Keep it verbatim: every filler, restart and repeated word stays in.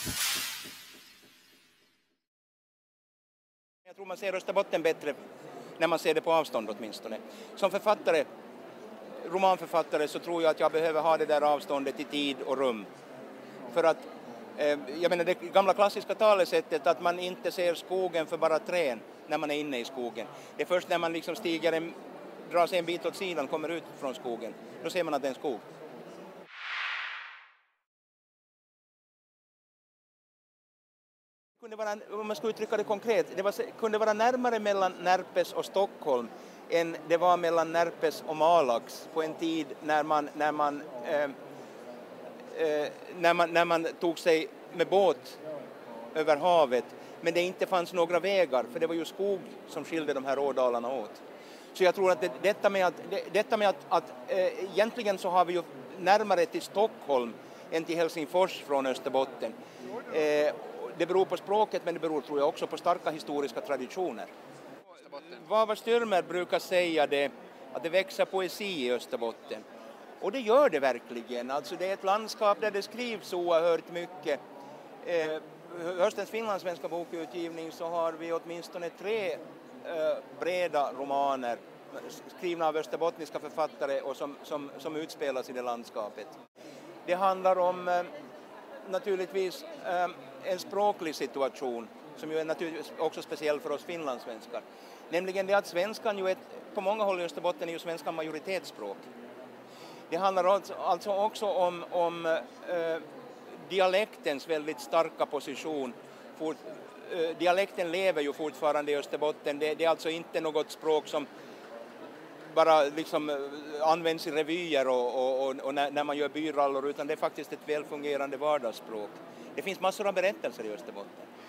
Jag tror man ser Österbotten bättre när man ser det på avstånd åtminstone. Som författare, romanförfattare, så tror jag att jag behöver ha det där avståndet i tid och rum. För att, eh, jag menar det gamla klassiska talesättet att man inte ser skogen för bara trän när man är inne i skogen. Det är först när man liksom stiger en, drar sig en bit åt sidan, kommer ut från skogen, då ser man att det är en skog. Kunde vara, om man ska uttrycka det konkret, det var, kunde vara närmare mellan Närpes och Stockholm än det var mellan Närpes och Malax på en tid när man, när man, eh, eh, när man, när man tog sig med båt över havet, men det inte fanns några vägar, för det var ju skog som skilde de här ådalarna åt. Så jag tror att det, detta med att, det, detta med att, att eh, egentligen så har vi ju närmare till Stockholm än till Helsingfors från Österbotten. Eh, Det beror på språket, men det beror tror jag också på starka historiska traditioner. Vava Styrmer brukar säga det, att det växer poesi i Österbotten. Och det gör det verkligen. Alltså det är ett landskap där det skrivs oerhört mycket. Eh, höstens finlandssvenska bokutgivning så har vi åtminstone tre eh, breda romaner skrivna av österbottniska författare och som, som, som utspelas i det landskapet. Det handlar om eh, naturligtvis eh, en språklig situation som ju är naturligtvis också speciell för oss finlandssvenskar. Nämligen det att svenskan ju är, på många håll i Österbotten är ju svenskan majoritetsspråk. Det handlar alltså, alltså också om, om eh, dialektens väldigt starka position. For, eh, dialekten lever ju fortfarande i Österbotten. Det, det är alltså inte något språk som bara liksom används i revyer och, och, och, och när, när man gör byrallor, utan det är faktiskt ett välfungerande vardagsspråk. Det finns massor av berättelser i Österbotten.